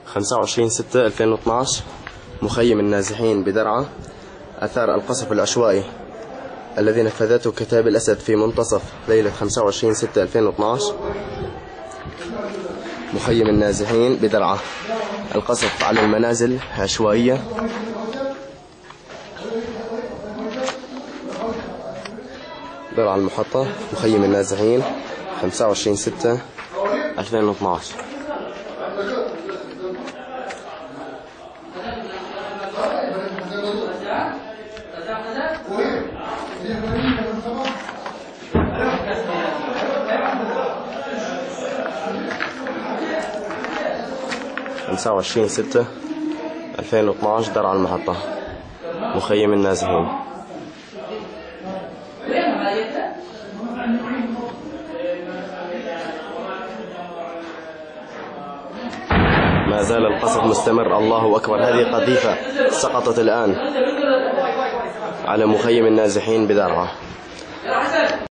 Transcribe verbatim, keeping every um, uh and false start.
خمسة وعشرين ستة ألفين واثناشر مخيم النازحين بدرعا أثار القصف العشوائي الذي نفذته كتائب الأسد في منتصف ليلة خمسة وعشرين ستة ألفين واثناشر. مخيم النازحين بدرعا، القصف على المنازل عشوائية. درعا المحطة، مخيم النازحين، خمسة وعشرين ستة ألفين واثناشر. خمسة وعشرين ستة ألفين واثناشر درعا المحطة، مخيم النازحين. ما زال القصف مستمر. الله أكبر، هذه قذيفة سقطت الآن على مخيم النازحين بدرعا.